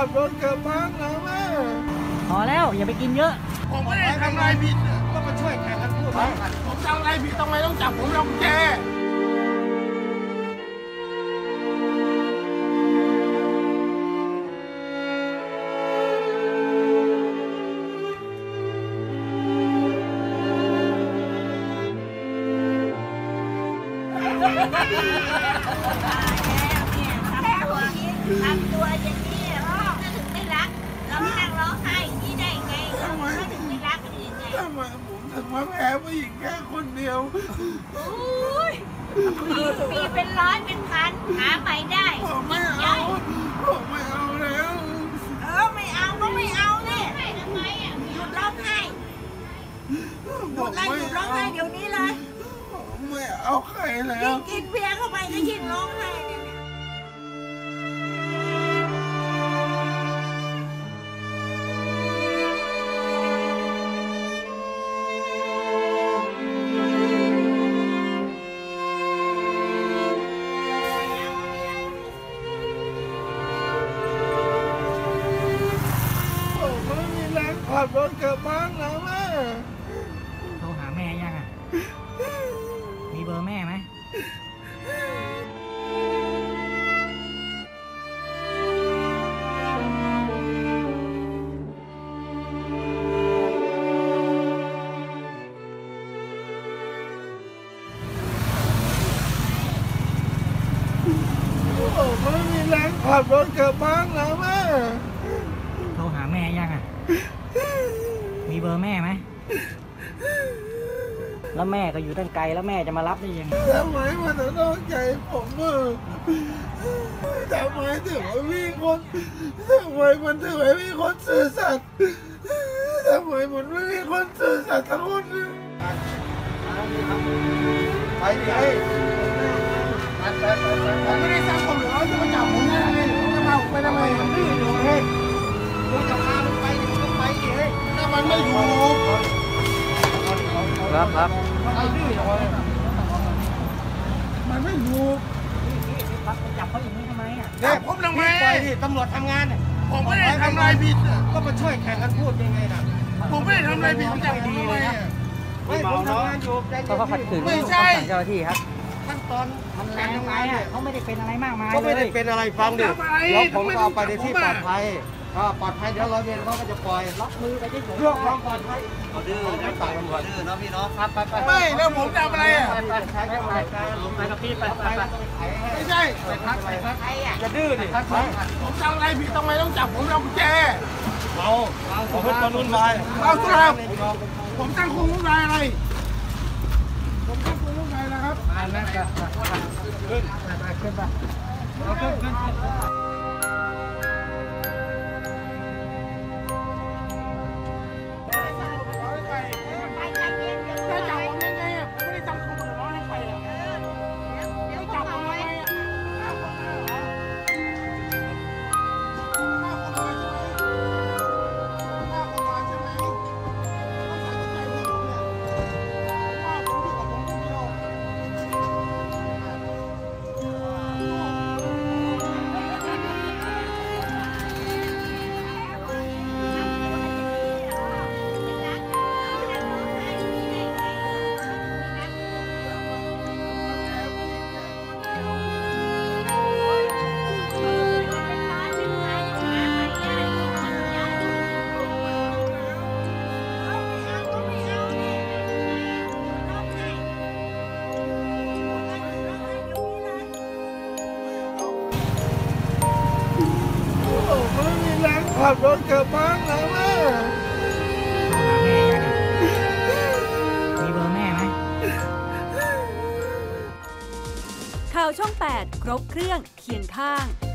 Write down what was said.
ขับรถกลับบ้านนะแม่พอแล้วอย่าไปกินเยอะผมไม่ได้ทำอะไรผิดก็มาช่วยแข่งกันพูดผมทำอะไรผิดทำไมต้องจับผมลงแจทำตัวอย่างนี้พ่อก็ถึงไม่รักเราไม่นั่งร้องไห้อย่างนี้ได้ไงก็ถึงไม่รักกันยังไงทำไมผมถึงมาแพ้ผู้หญิงแค่คนเดียวมีเป็นร้อยเป็นพันหาใหม่ได้ผมไม่เอาแล้วไม่เอาก็ไม่เอาเนี่ยทำไมอ่ะหยุดร้องไห้หยุดร้องไห้เดี๋ยวนี้เลยไม่เอาใครแล้วกินเบียร์เข้าไปก็ยิ่งร้องไห้ขับรถกลับบ้านนะแม่โทรหาแม่ยังอ่ะมีเบอร์แม่ไหมไม่มีแรงขับรถกลับบ้านนะแม่โทรหาแม่ยังอ่ะมีเบอร์แม่ไหมแล้วแม่ก็อยู่ตั้งไกลแล้วแม่จะมารับได้ยังไงทำไมมันถึงต้องใจผมทำไมถึงมีคนทำไมมันถึงไม่มีคนซื่อสัตย์ทำไมมันไม่มีคนซื่อสัตย์ทั้งคนไปผมไม่ได้สร้างความเหลือจะมาจับผมได้ไงจะมาไปทำไมมันดื้ออยู่เฮ้ยผมจะพามันไปไปเฮ้ยถ้ามันไม่อยู่ครับมันดื้ออยู่มันไม่อยู่จับเขาอย่างนี้ทำไมอ่ะจับผมทำไมตำรวจทำงานผมไม่ได้ทำอะไรผิดก็มาช่วยแข่งกันพูดยังไงนะผมไม่ได้ทำอะไรผิดผมจับผมทำไมไม่ผมทำงานอยู่เขาขัดขืนไม่ใช่เจ้าหน้าที่ครับขั้นตอนการทำงานเขาไม่ได้เป็นอะไรมากมายก็ไม่ได้เป็นอะไรฟังดิแล้วผมก็เอาไปในที่ปลอดภัยปลอดภัยเดี๋ยวร้อยเวรเขาก็จะปล่อยล็อกมือไปเฉยๆเรื่องความปลอดภัยเอาดื้อไม่ต่างตำรวจดื้อเนาะพี่เนาะครับไปไม่แล้วผมทำอะไรอ่ะไปกับพี่ไปไม่ใช่จะดื้อดิผมทำอะไรผิดทำไมต้องจับผมลงแจผมเป็นคนรุ่นใหม่เอาสุดครับผมตั้งคุกรุ่นใหม่อะไรผมตั้งคุกรุ่นใหม่นะครับนั่นก็ขึ้นไปเอาขึ้นขับรถกลับบ้านนะแม่มีเบอร์แม่ไหมข่าวช่อง 8 ครบเครื่องเคียงข้าง